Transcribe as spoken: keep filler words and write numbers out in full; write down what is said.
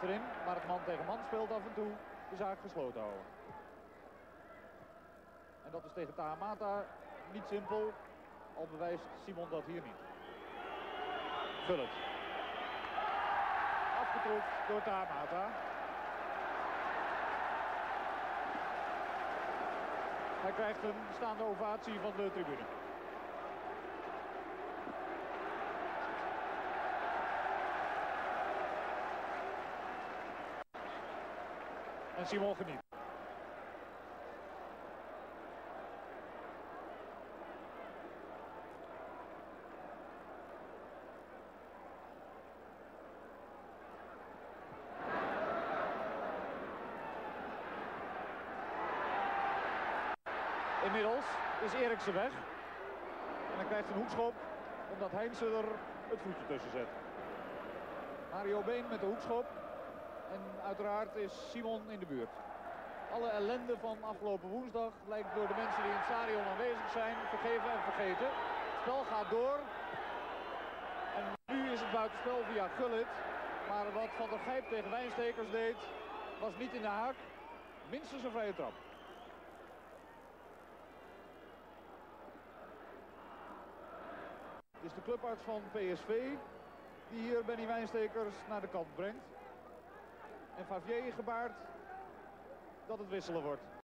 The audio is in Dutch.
erin, maar het man tegen man speelt af en toe de zaak gesloten houden. En dat is tegen Tahamata niet simpel, al bewijst Simon dat hier niet. Gullit. Afgetroefd door Tahamata. Hij krijgt een staande ovatie van de tribune. En Simon geniet. Inmiddels is Eriksen weg. En dan krijgt een hoekschop omdat Heinze er het voetje tussen zet. Mario Been met de hoekschop. En uiteraard is Simon in de buurt. Alle ellende van afgelopen woensdag lijkt door de mensen die in het stadion aanwezig zijn vergeven en vergeten. Het spel gaat door. En nu is het buitenspel via Gullit. Maar wat Van der Gijp tegen Wijnstekers deed, was niet in de haak. Minstens een vrije trap. Het is de clubarts van P S V die hier Benny Wijnstekers naar de kant brengt. En Favier gebaart dat het wisselen wordt.